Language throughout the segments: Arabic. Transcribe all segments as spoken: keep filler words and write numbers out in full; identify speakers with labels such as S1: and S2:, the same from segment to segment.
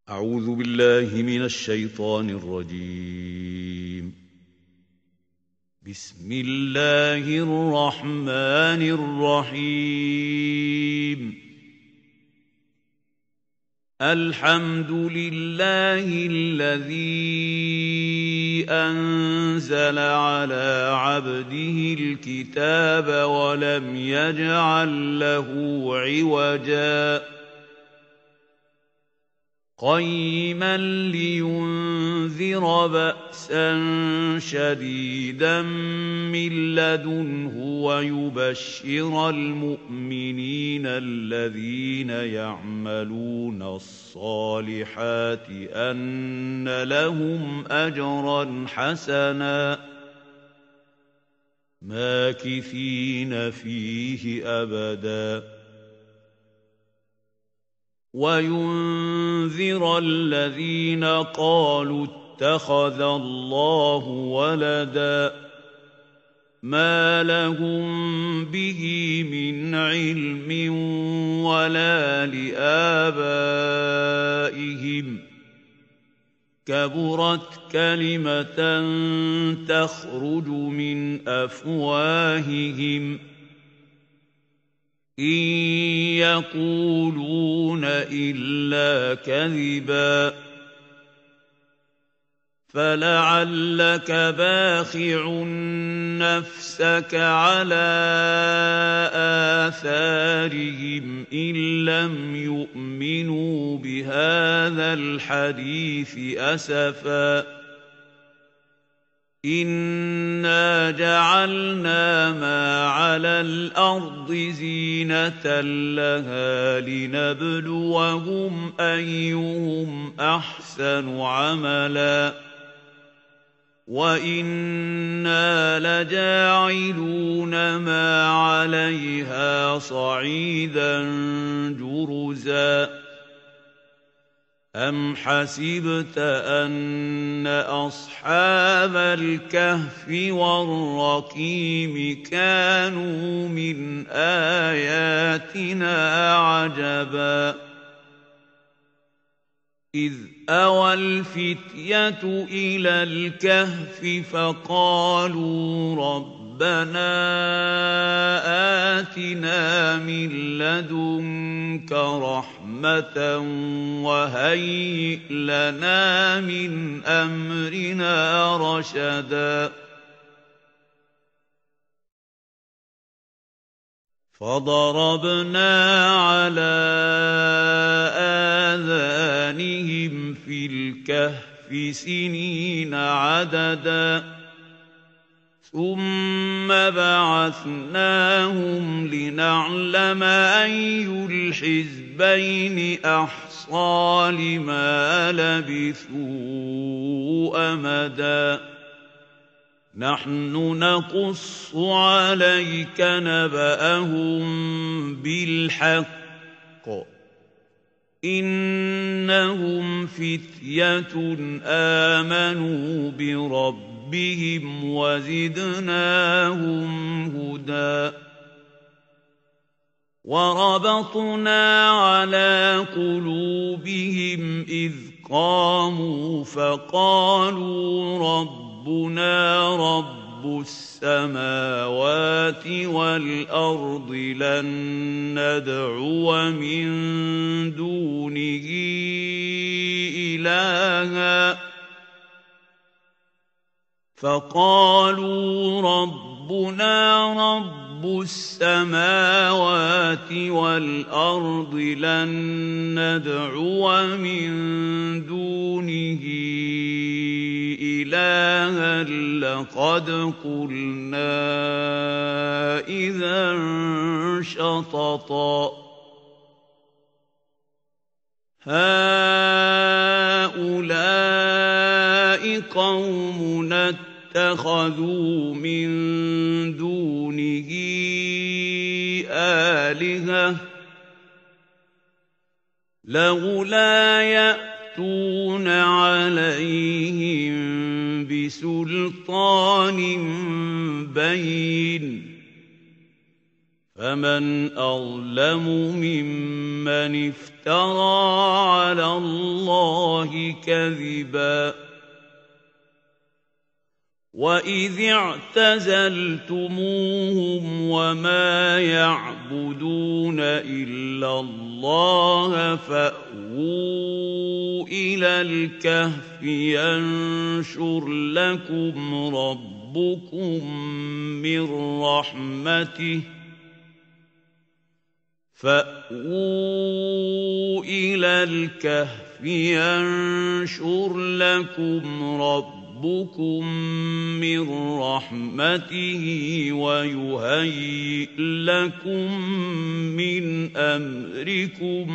S1: أعوذ بالله من الشيطان الرجيم. بسم الله الرحمن الرحيم. الحمد لله الذي أنزل على عبده الكتاب ولم يجعل له عوجا قيما لينذر بأسا شديدا من لدنه ويبشر المؤمنين الذين يعملون الصالحات أن لهم أجرا حسنا ماكثين فيه أبدا وينذر الذين قالوا اتخذ الله ولدا ما لهم به من علم ولا لآبائهم كبرت كلمة تخرج من أفواههم إن يقولون إلا كذبا فلعلك باخع نفسك على آثارهم إن لم يؤمنوا بهذا الحديث أسفا إنا جعلنا ما على الأرض زينة لها لنبلوهم أيهم أحسن عملا وإنا لجاعلون ما عليها صعيدا جرزا أم حسبت أن أصحاب الكهف والرقيم كانوا من آياتنا عجبا إذ أوى الفتية إلى الكهف فقالوا ربنا آتنا من لدنك رحمة وهيئ لنا من أمرنا رشدا فضربنا على آذانهم في الكهف سنين عددا ثم بعثناهم لنعلم أي الحزبين أحصى لما لبثوا أمدا نحن نقص عليك نبأهم بالحق إنهم فتية آمنوا بربهم وزدناهم هدى وربطنا على قلوبهم إذ قاموا فقالوا ربنا رب السماوات والأرض لن ندعو من دونه إلها فقالوا ربنا رب السماوات والأرض لن ندعو من دونه إلها لقد قلنا إذا شططا هؤلاء قومنا اتخذوا من دونه آلهة لولا يأتون عليهم بسلطان بين فمن أظلم ممن افترى على الله كذبا وإذ اعتزلتموهم وما يعبدون إلا الله فأووا إلى الكهف ينشر لكم ربكم من رحمته فأووا إلى الكهف ينشر لكم ربكم ربكم من رحمته ويهيئ لكم من أمركم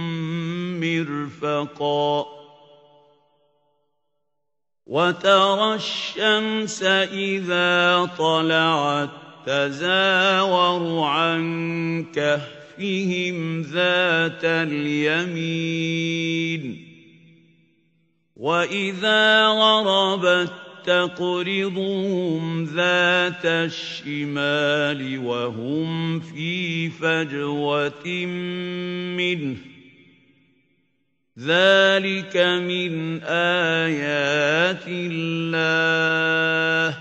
S1: مرفقا وترى الشمس إذا طلعت تزاور عن كهفهم ذات اليمين وإذا غربت تقرضهم ذات الشمال وهم في فجوة منه ذلك من آيات الله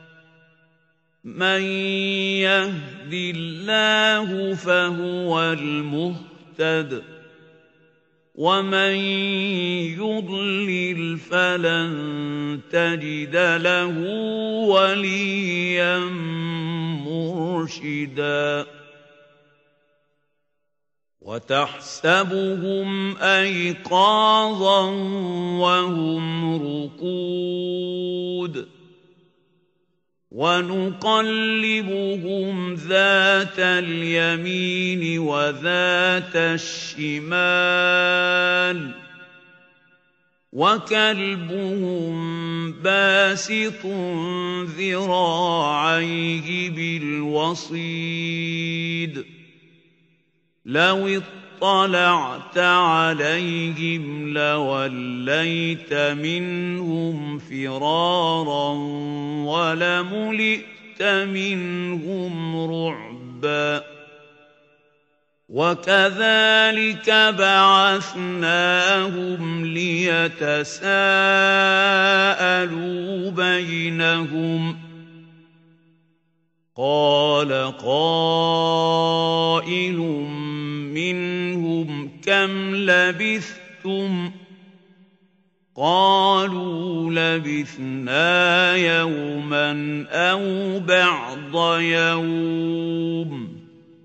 S1: من يهد الله فهو المهتد ومن يضلل فلن تجد له وليا مرشدا وتحسبهم أيقاظا وهم رقود ونقلبهم ذات اليمين وذات الشمال وكلبهم باسط ذراعيه بالوصيد لو اطلعت عليهم لوليت منهم فرارا ولملئت منهم رعبا وكذلك بعثناهم ليتساءلوا بينهم قال قائل منهم كم لبثتم قالوا لبثنا يوما أو بعض يوم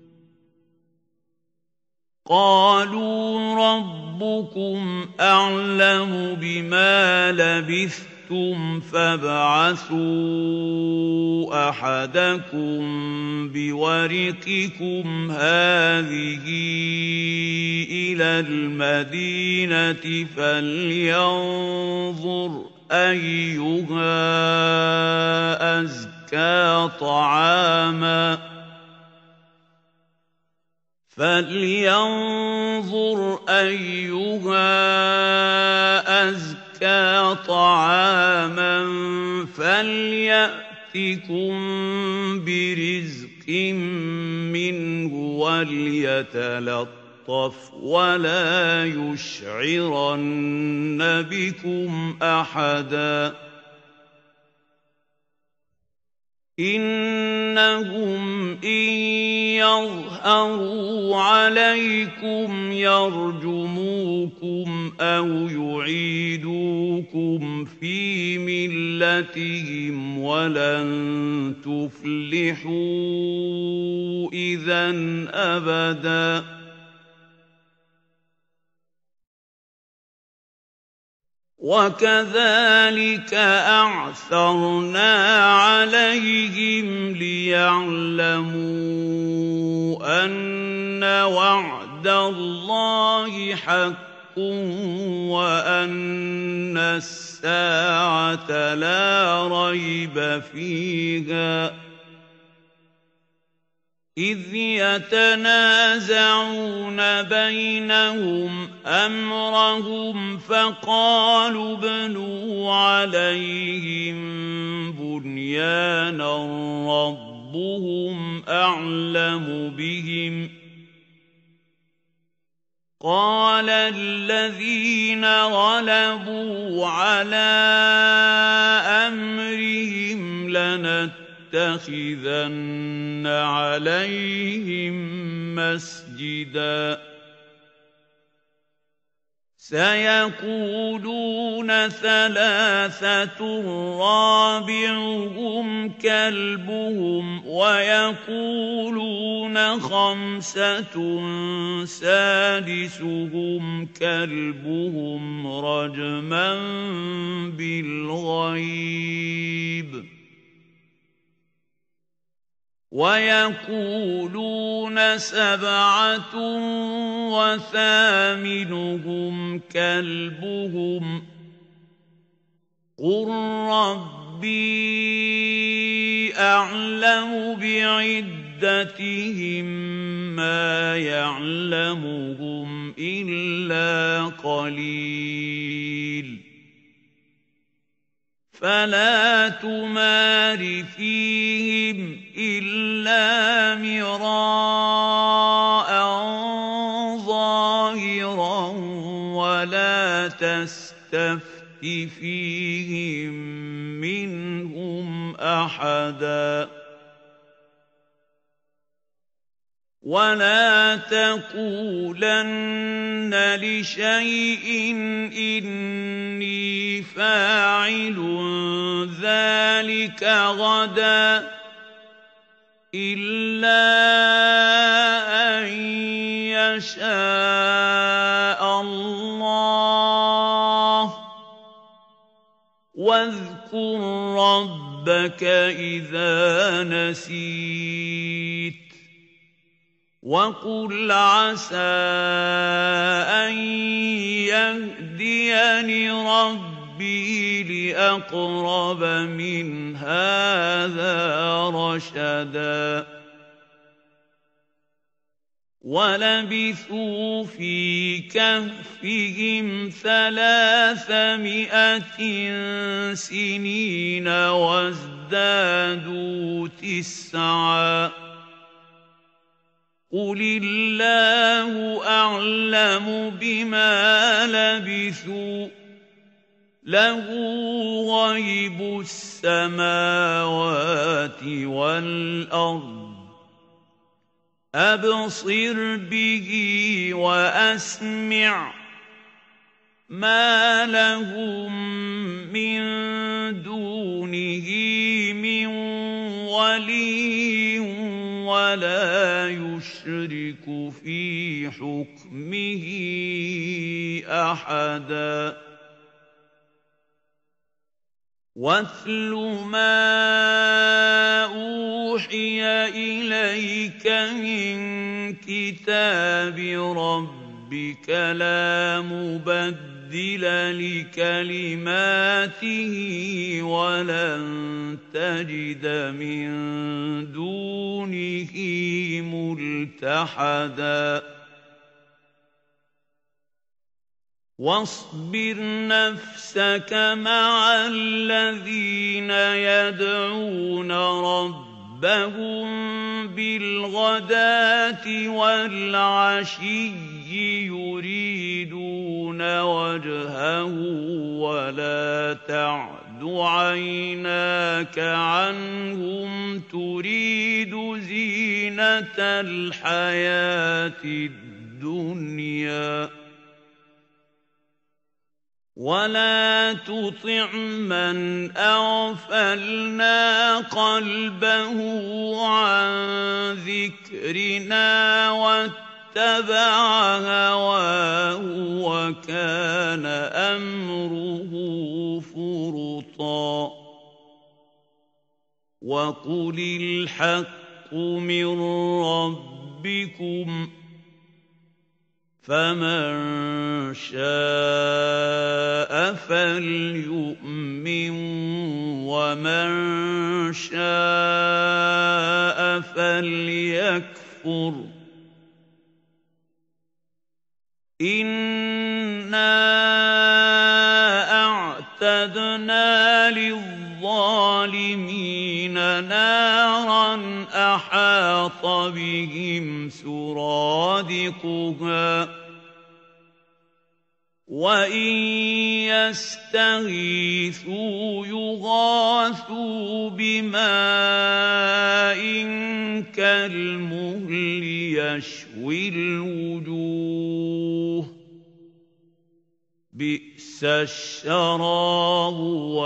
S1: قالوا ربكم أعلم بما لبثتم فابعثوا أحدكم بورقكم هذه إلى المدينة فلينظر أيها أزكى طعاما فلينظر أيها أزكى طعاما فليأتكم برزق منه وليتلطف ولا يشعرن بكم أحدا إنهم إن يظهروا عليكم يرجموكم أو يعيدوكم في ملتهم ولن تفلحوا إذا أبدا وكذلك أعثرنا عليهم ليعلموا أن وعد الله حق وأن الساعة لا ريب فيها إذ يتنازعون بينهم أمرهم فقالوا ابنوا عليهم بنيانا ربهم أعلم بهم قال الذين غلبوا على أمرهم لنتخذن عليهم مسجدا سيقولون ثلاثة رابعهم كلبهم ويقولون خمسة سادسهم كلبهم رجما بالغيب ويقولون سبعة وثامنهم كلبهم قل ربي أعلم بعدتهم ما يعلمهم إلا قليل فلا تمار فيهم إلا مراء ظاهرا ولا تستفت فيهم منهم أحدا ولا تقولن لشيء إني فاعل ذلك غدا إلا أن يشاء الله واذكر ربك إذا نسيت وقل عسى أن يهديني ربي لأقرب من هذا رشدا ولبثوا في كهفهم ثلاثمائة سنين وازدادوا تسعا قل الله أعلم بما لبثوا له غيب السماوات والأرض أبصر به وأسمع ما لهم من دونه من ولي ولا يشرك في حكمه أحدا واتل ما أوحي إليك من كتاب ربك لا مبدل لكلماته ولن تجد من دونه ملتحدا واصبر نفسك مع الذين يدعون ربهم بالغداة والعشي يريدون وجهه ولا تعد عيناك عنهم تريد زينة الحياة الدنيا ولا تطع من أغفلنا قلبه عن ذكرنا واتبع هواه وكان أمره فرطا وقل الحق من ربكم فمن شاء فليؤمن ومن شاء فليكفر إنا أعتدنا للظالمين نارا أحاط أحاط بهم سرادقها وإن يستغيثوا يغاثوا بماء كالمهل يشوي الوجوه بئس الشراب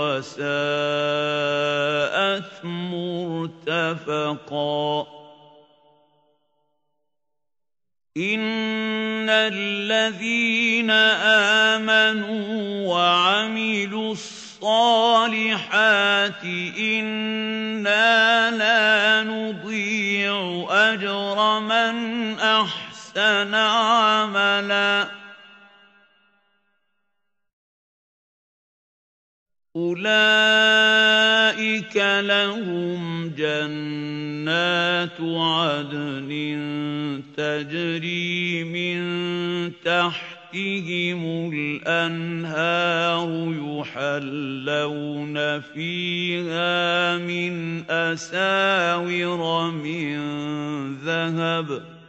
S1: وساءت مرتفقا إن الذين آمنوا وعملوا الصالحات إنا لا نضيع أجر من أحسن عملا أولئك لهم جنات عدن تجري من تحتهم الأنهار يحلون فيها من أساور من ذهب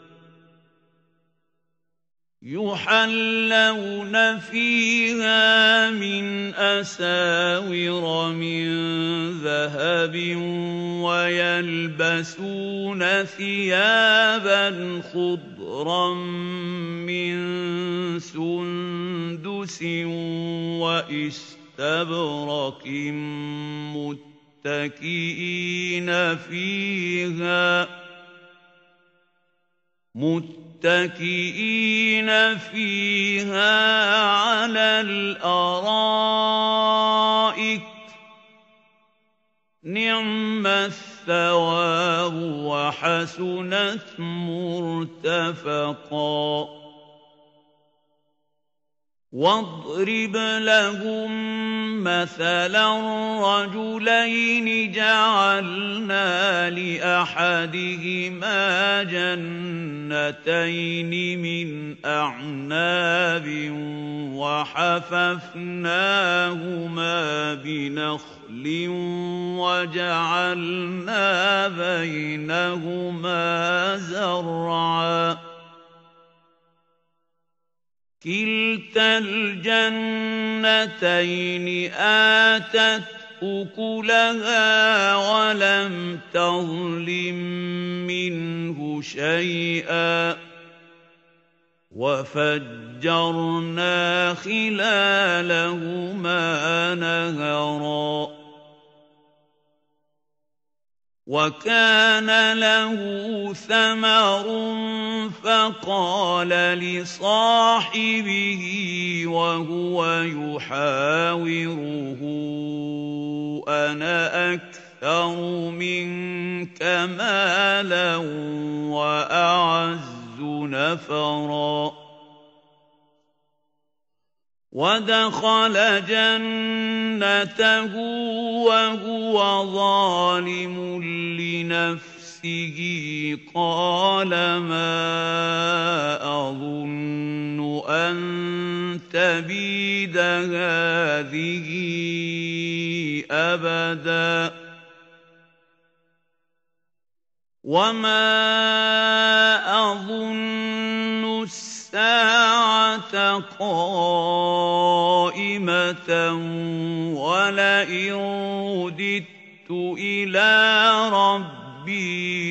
S1: يحلون فيها من أساور من ذهب ويلبسون ثيابا خضرا من سندس وإستبرق متكئين فيها متكئين فيها على الأرائك نعم الثواب وحسنت مرتفقا واضرب لهم مثلا رجلين جعلنا لأحدهما جنتين من أعناب وحففناهما بنخل وجعلنا بينهما زرعا كلتا الجنتين آتت أكلها ولم تظلم منه شيئا وفجرنا خلالهما نهرا وكان له ثمر فقال لصاحبه وهو يحاوره أنا أكثر منك مالا وأعز نفرا ودخل جنته وهو ظالم لنفسه قال ما أظن أن تبيد هذه أبدا وما أظن الساعة قائمة ولئن رددت إلى ربي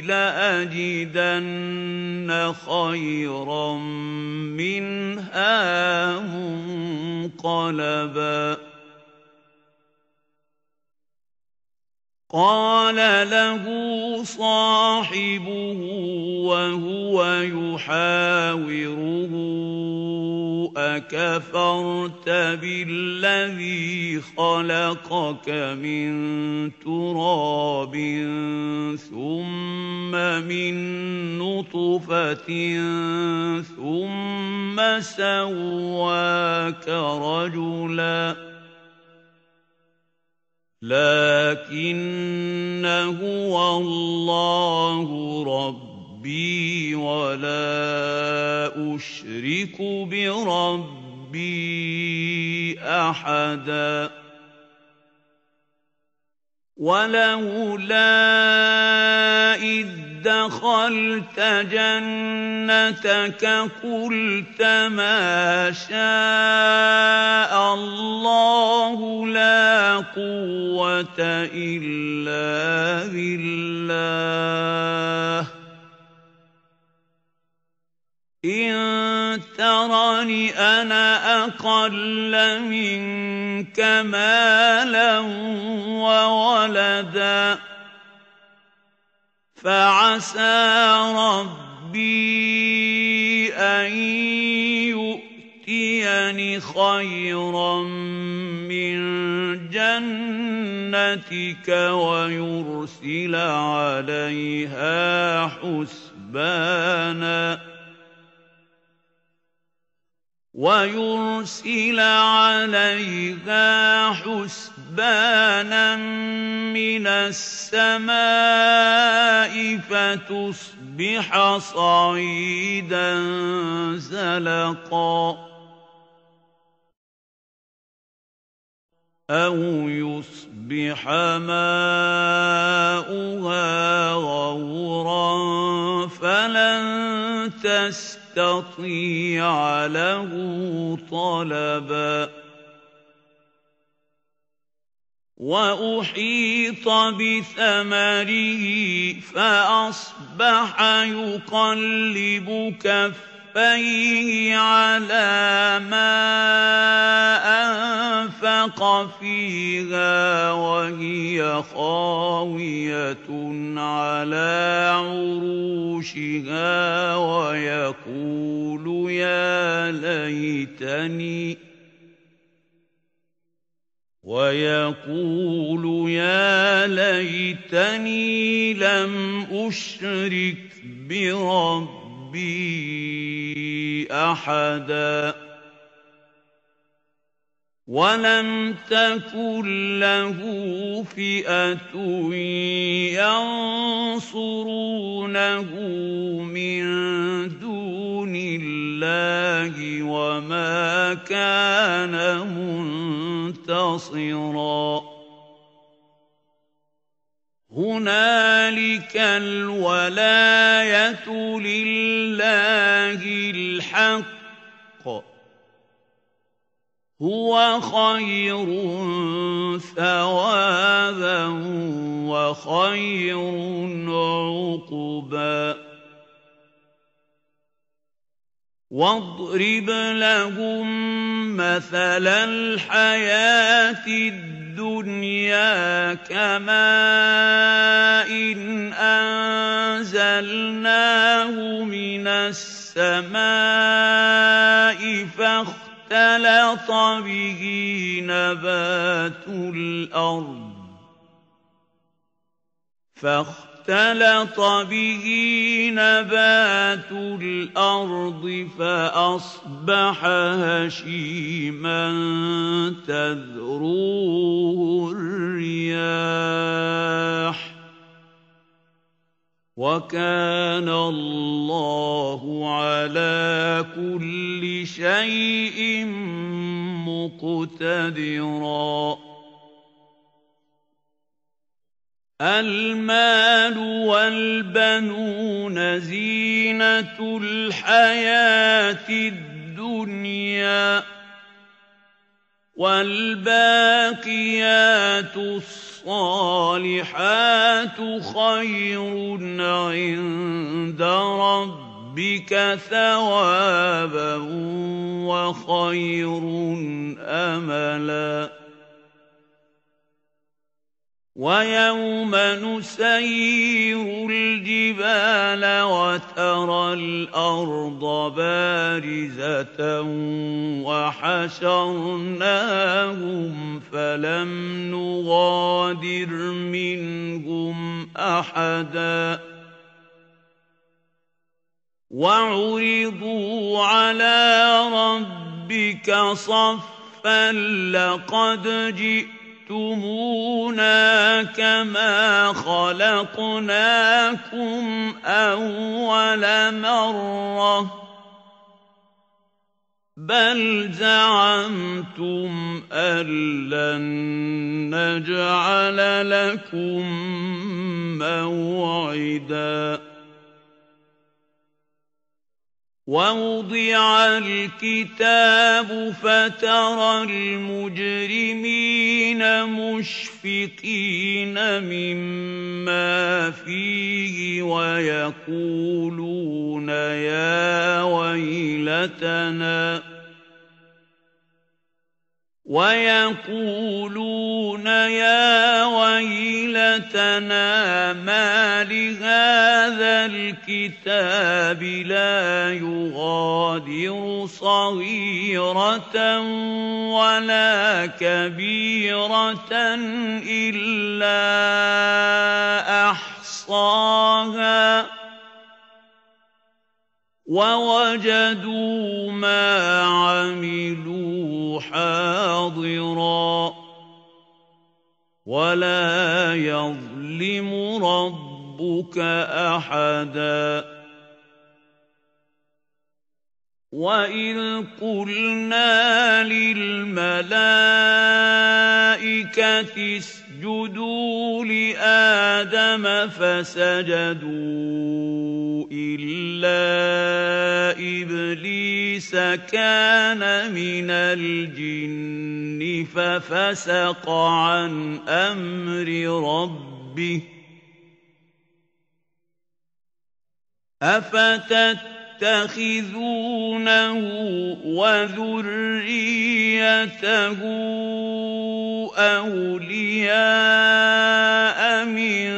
S1: لأجدن خيرا منها منقلبا قال له صاحبه وهو يحاوره أكفرت بالذي خلقك من تراب ثم من نطفة ثم سواك رجلا لكن هو الله ربي ولا أشرك بربي أحدا ولولا إذ دخلت جنتك قلت ما شاء الله لا قوة إلا بالله إن ترني أنا أقل منك مالا وولدا فعسى ربي أن يؤتيني خيرا من جنتك ويرسل عليها حسبانا ويرسل عليها حسبانا من السماء فتصبح صعيدا زلقا أو يصبح ماؤها غورا فلن تستطيع له طلبا وأحيط بثمره فأصبح يقلب كفيه على ما أنفق فيها وهي خاوية على عروشها ويقول يا ليتني ويقول يا ليتني لم أشرك بربي أحدا ولم تكن له فئة ينصرونه من دون الله وما كان منتصرا هنالك الولاية لله الحق هو خير ثوابا وخير عقبا واضرب لهم مثل الحياة الدنيا كماء إن أنزلناه من السماء فاختلط به نبات الأرض فاختلط به نبات الأرض فأصبح هشيما تذروه الرياح وكان الله على كل شيء مقتدرا المال والبنون زينة الحياة الدنيا والباقيات الصالحات خير عند ربك ثوابا وخير أملا ويوم نسير الجبال وترى الأرض بارزة وحشرناهم فلم نغادر منهم أحدا وعرضوا على ربك صفا لقد جئت جئتمونا كما خلقناكم أول مرة بل زعمتم أن لن نجعل لكم موعدا ووضع الكتاب فترى المجرمين مشفقين مما فيه ويقولون يا ويلتنا ويقولون يا ويلتنا ما لهذا الكتاب لا يغادر صغيرة ولا كبيرة إلا أحصاها ووجدوا ما عملوا حاضرا ولا يظلم ربك أحدا وإذ قلنا للملائكة اسجدوا لآدم فسجدوا إلا إبليس كان من الجن ففسق عن أمر ربه أفتتخذونه وذريته أولياء من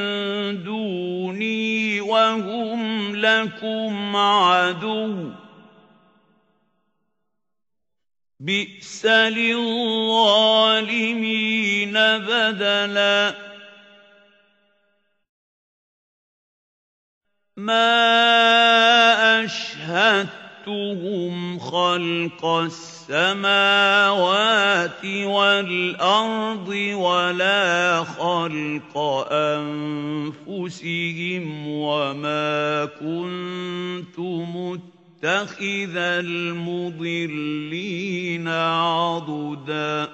S1: دوني وهم لكم عدو بئس للظالمين بدلا ما أشهدتهم خلق السماوات والأرض ولا خلق أنفسهم وما كنت متخذ المضلين عضدا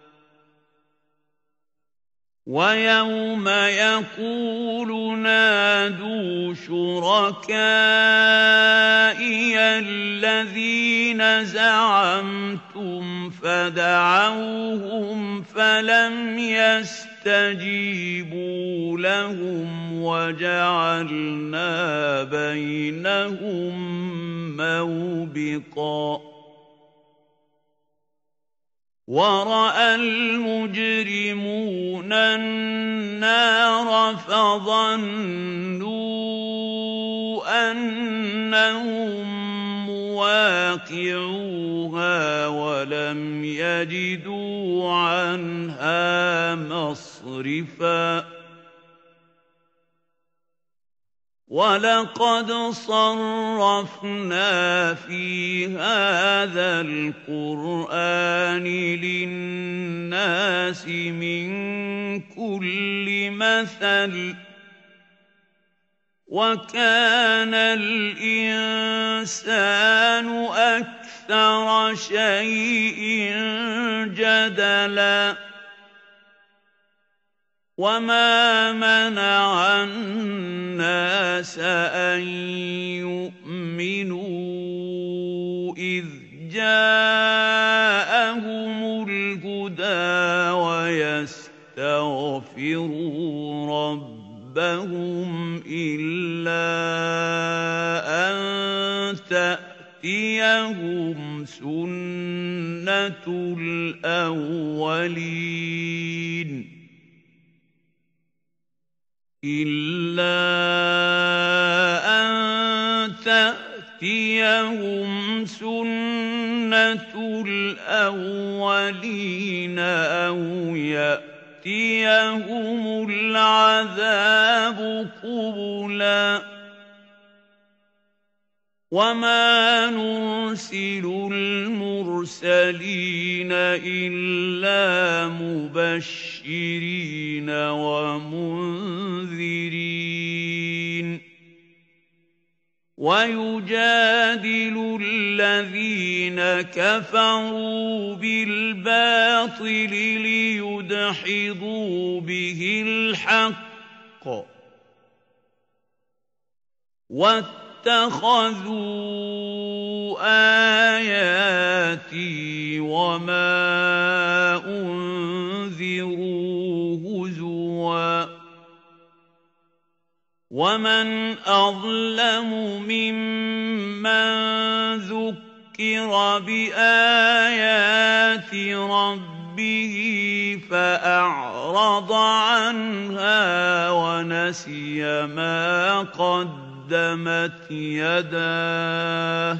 S1: ويوم يقول نادوا شركائي الذين زعمتم فدعوهم فلم يستجيبوا لهم وجعلنا بينهم موبقا ورأى المجرمون النار فظنوا أنهم مواقعوها ولم يجدوا عنها مصرفا ولقد صرفنا في هذا القرآن للناس من كل مثل وكان الإنسان أكثر شيء جدلا وما منع الناس أن يؤمنوا إذ جاءهم الهدى ويستغفروا ربهم إلا أن تأتيهم سنة الأولين إلا أن تأتيهم سنة الأولين أو يأتيهم العذاب قبلا وما نرسل المرسلين إلا مبشرين ومنذرين ويجادل الذين كفروا بالباطل ليدحضوا به الحق واتقوا واتخذوا آياتي وما أنذروا هزوا ومن أظلم ممن ذكر بآيات ربه فأعرض عنها ونسي ما قدمت يداه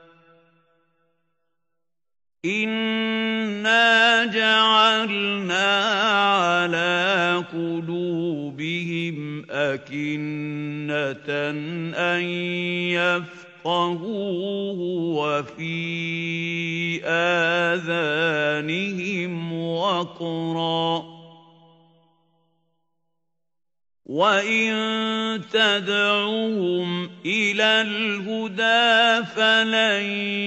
S1: إنا جعلنا على قلوبهم أكنة أن يفقهوه وفي آذانهم وقرا وإن تدعوهم إلى الهدى فلن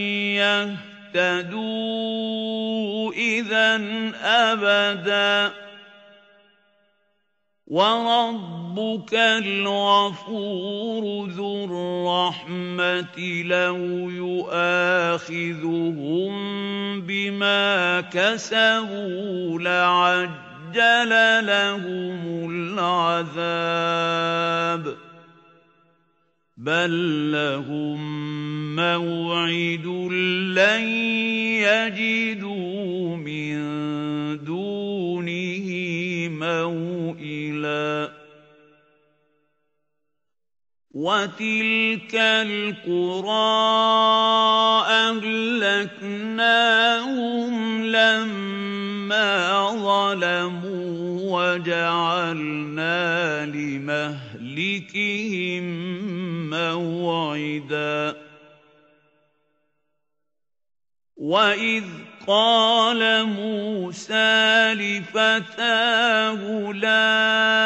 S1: يهتدوا إذًا أبداً وربك الغفور ذو الرحمة لو يؤاخذهم بما كسبوا لعجل لهم العذاب بل لهم موعد لن يجدوا من دونه موئلا وتلك القرى أهلكناهم لما ظلموا وجعلنا لمهلكهم موعدا وإذ قال موسى لفتاه لا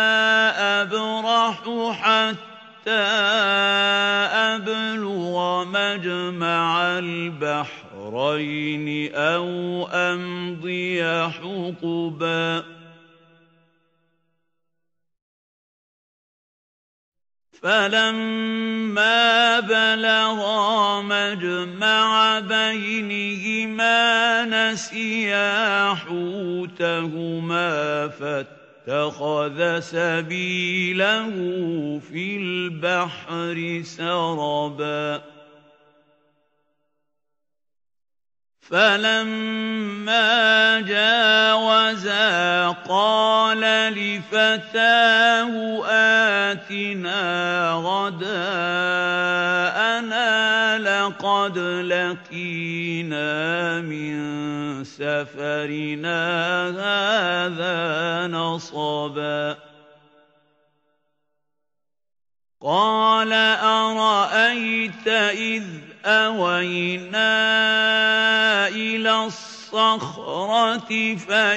S1: أبرح حتى أبلغ مجمع البحرين أو أمضي حقبا فلما بلغا مجمع بينهما نسيا حوتهما فاتخذ سبيله في البحر سربا فلما جاوزا قال لفتاه آتنا غداءنا لقد لقينا من سفرنا هذا نصبا قال أرأيت إذ أوينا إلى الصخرة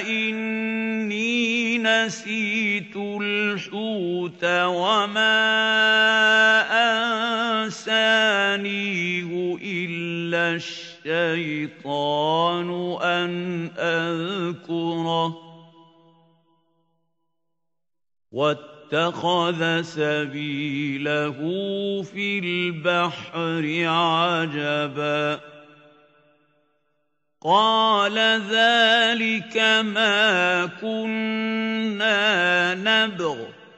S1: فإني نسيت الحوت وما أنسانيه إلا الشيطان أن أذكره واتخذ سبيله في البحر عجبا قال ذلك ما كنا نبغ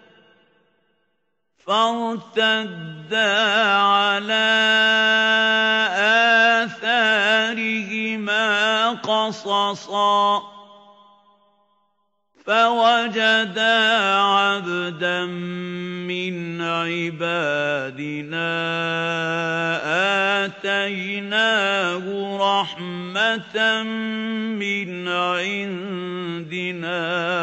S1: فارتدا على آثارهما قصصا فوجدا عبدا من عبادنا آتيناه رحمة من عندنا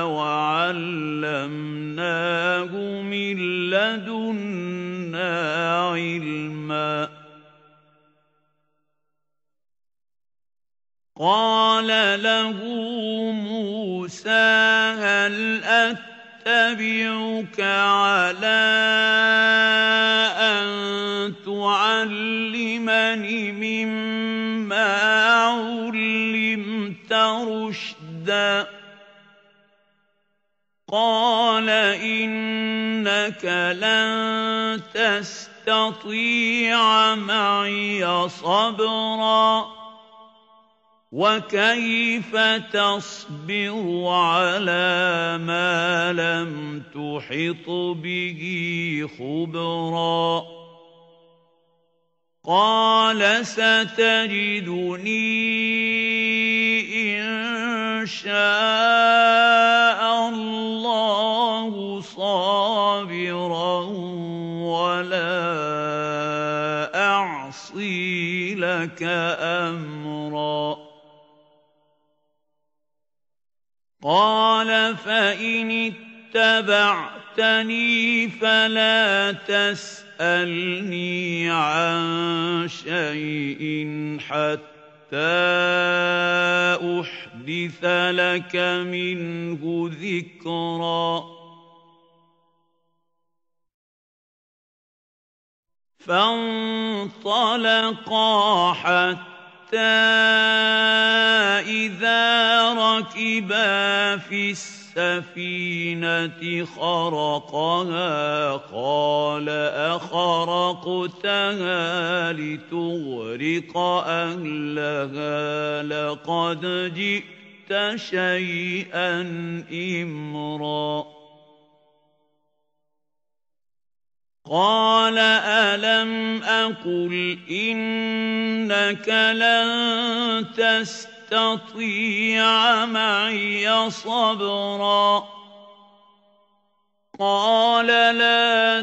S1: وعلمناه من لدنا علما قال له موسى هل أتبعك على أن تعلمني مما علمت رشدا قال إنك لن تستطيع تستطيع معي صبرا وكيف تصبر على ما لم تحط به خبرا قال ستجدني إن شاء الله صابرا ولا أعصي لك أمرا قال فإن اتبعتني فلا تسألني عن شيء حتى أحدث لك منه ذكرا فانطلقا حتى إذا ركبا في السفينة خرقها قال أخرقتها لتغرق أهلها لقد جئت شيئا إمرا قال ألم أقل إنك لن تستطيع معي صبرا قال لا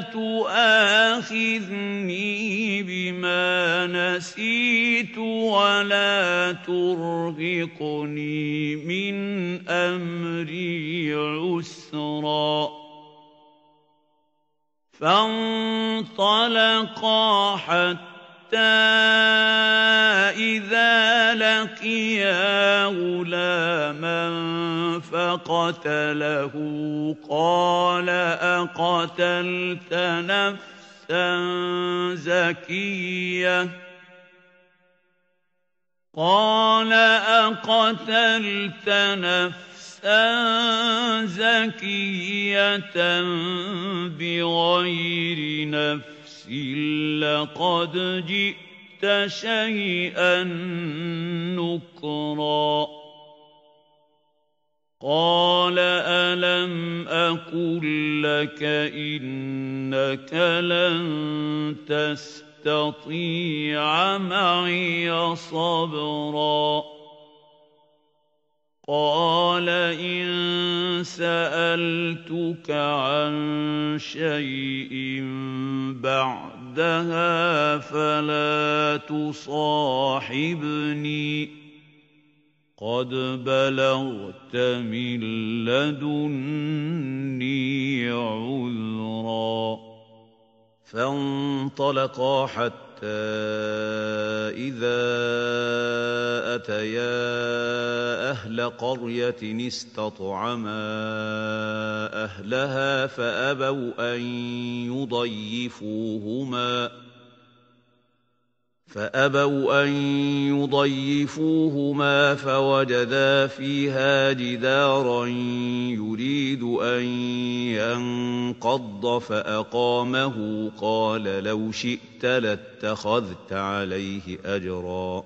S1: تؤاخذني بما نسيت ولا ترهقني من أمري عسرا فانطلقا حتى إذا لقيا غلاما فقتله قال أقتلت نفسا زكية قال أقتلت نفسا زكية بغير نفس لقد جئت شيئا نكرا قال ألم أقل لك إنك لن تستطيع معي صبرا قال إن سألتك عن شيء بعدها فلا تصاحبني قد بلغت من لدني عذرا فانطلقا حتى إذا أتيا أهل قرية استطعما أهلها فأبوا أن يضيفوهما فأبوا أن يضيفوهما فوجدا فيها جدارا يريد أن ينقض فأقامه قال لو شئت لاتخذت عليه أجرا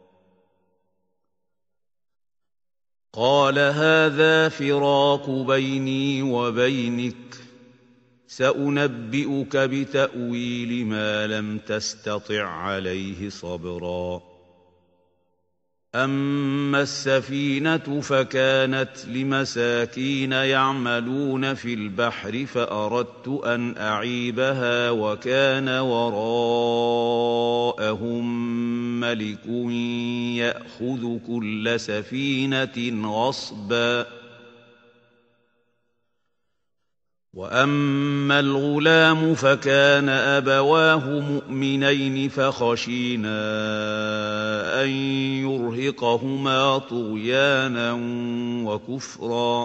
S1: قال هذا فراق بيني وبينك سأنبئك بتأويل ما لم تستطع عليه صبرا أما السفينة فكانت لمساكين يعملون في البحر فأردت أن أعيبها وكان وراءهم ملك يأخذ كل سفينة غصبا وأما الغلام فكان أبواه مؤمنين فخشينا أن يرهقهما طغيانا وكفرا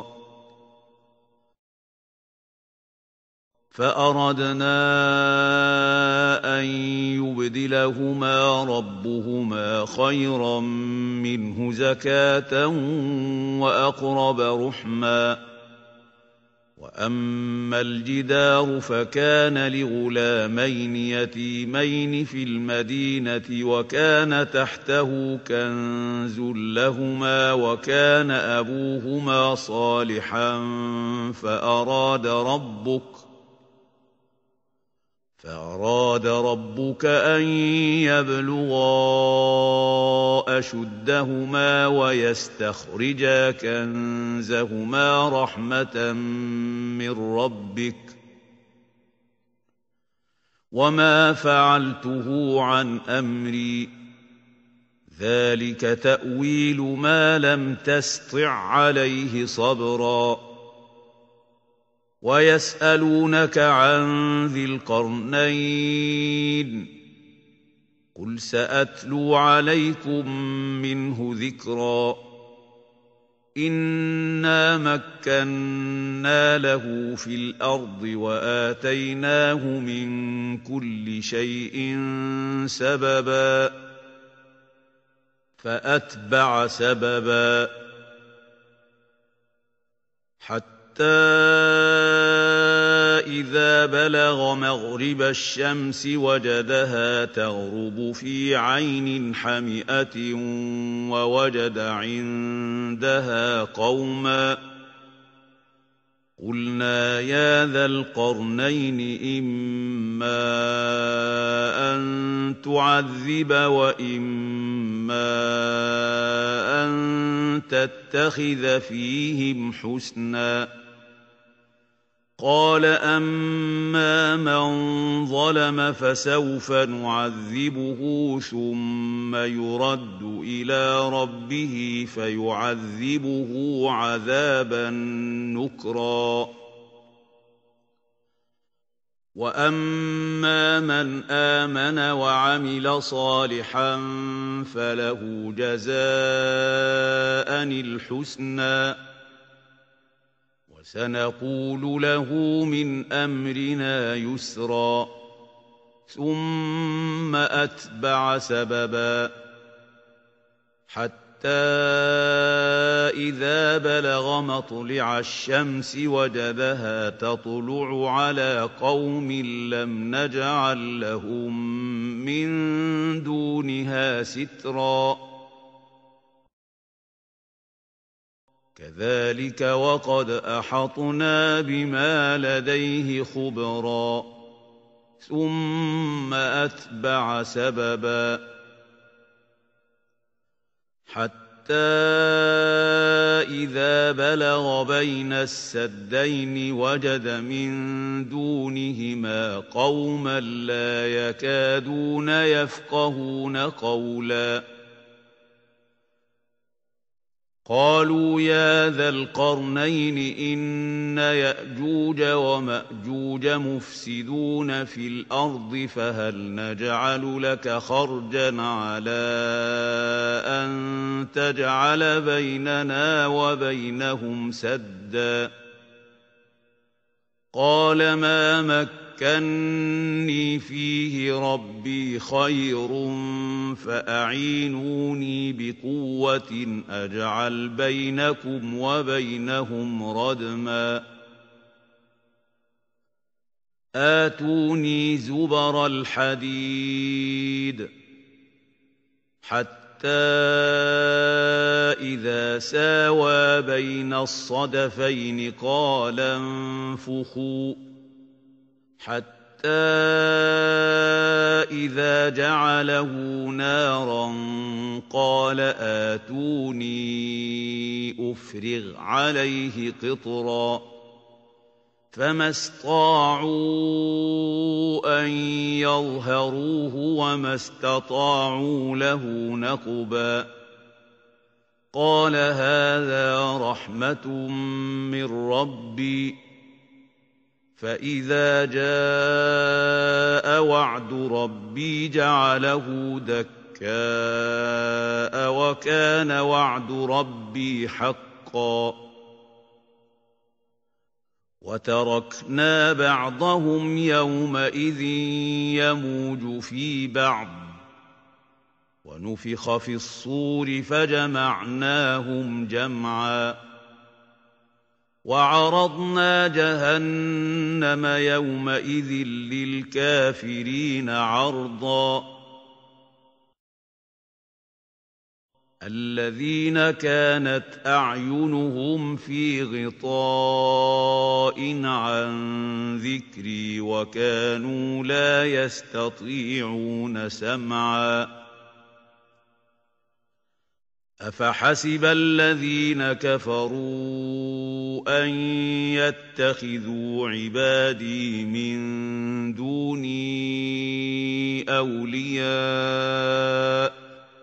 S1: فأردنا أن يبدلهما ربهما خيرا منه زكاة وأقرب رحما وأما الجدار فكان لغلامين يتيمين في المدينة وكان تحته كنز لهما وكان أبوهما صالحا فأراد ربك فأراد ربك أن يبلغا أشدهما ويستخرجا كنزهما رحمة من ربك وما فعلته عن أمري ذلك تأويل ما لم تسطع عليه صبرا ويسألونك عن ذي القرنين قل سأتلو عليكم منه ذكرا إنا مكنا له في الأرض وآتيناه من كل شيء سببا فأتبع سببا حتى إذا بلغ مغرب الشمس وجدها تغرب في عين حمئة ووجد عندها قوما قلنا يا ذا القرنين إما أن تعذب وإما أن تتخذ فيهم حسنا قال أما من ظلم فسوف نعذبه ثم يرد إلى ربه فيعذبه عذابا نكرا وأما من آمن وعمل صالحا فله جزاء الحسنى وسنقول له من أمرنا يسرا ثم أتبع سببا حتى إذا بلغ مطلع الشمس وجدها تطلع على قوم لم نجعل لهم من دونها سترا كذلك وقد أحطنا بما لديه خبرا ثم أتبع سببا حتى إذا بلغ بين السدين وجد من دونهما قوما لا يكادون يفقهون قولا قالوا يا ذا القرنين إن يأجوج ومأجوج مفسدون في الأرض فهل نجعل لك خرجا على أن تجعل بيننا وبينهم سدا قال ما مكني فيه ربي خير فأعينوني بقوة أجعل بينكم وبينهم ردما آتوني زبر الحديد حتى إذا ساوى بين الصدفين قال انفخوا حتى إذا جعله نارا قال آتوني أفرغ عليه قطرا فما استطاعوا أن يظهروه وما استطاعوا له نقبا قال هذا رحمة من ربي فإذا جاء وعد ربي جعله دكاء وكان وعد ربي حقا وتركنا بعضهم يومئذ يموج في بعض ونفخ في الصور فجمعناهم جمعا وعرضنا جهنم يومئذ للكافرين عرضا الذين كانت أعينهم في غطاء عن ذكري وكانوا لا يستطيعون سمعا أفحسب الذين كفروا أن يتخذوا عبادي من دوني أولياء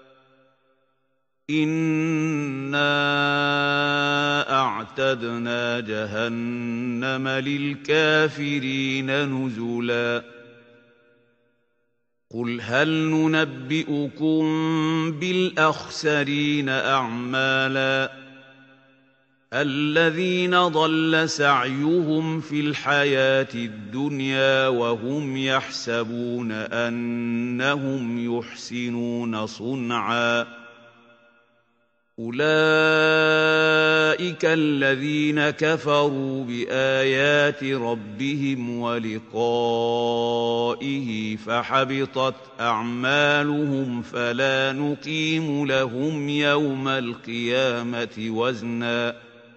S1: إنا أعتدنا جهنم للكافرين نزلا قل هل ننبئكم بالأخسرين أعمالا الذين ضل سعيهم في الحياة الدنيا وهم يحسبون أنهم يحسنون صنعا أولئك الذين كفروا بآيات ربهم ولقائه فحبطت أعمالهم فلا نقيم لهم يوم القيامة وزنا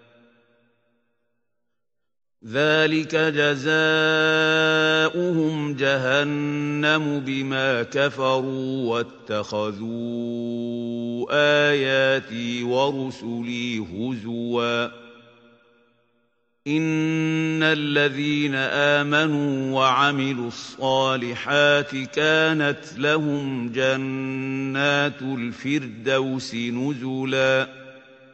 S1: ذلك جزاؤهم جهنم بما كفروا واتخذوا آياتي ورسلي هزوا إن الذين آمنوا وعملوا الصالحات كانت لهم جنات الفردوس نزلا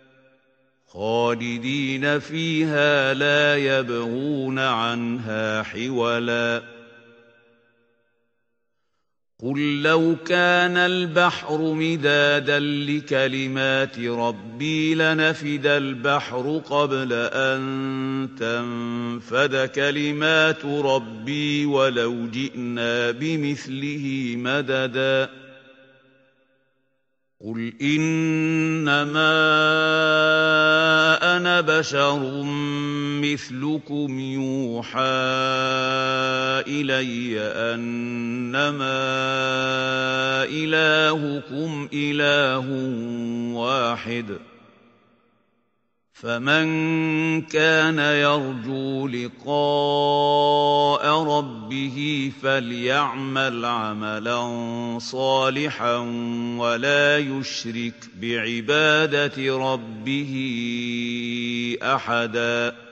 S1: خالدين فيها لا يبغون عنها حولا قل لو كان البحر مدادا لكلمات ربي لنفد البحر قبل أن تنفد كلمات ربي ولو جئنا بمثله مددا قل إنما أنا بشر مثلكم يوحى إلي أنما إلهكم إله واحد فمن كان يرجو لقاء ربه فليعمل عملا صالحا ولا يشرك بعبادة ربه أحدا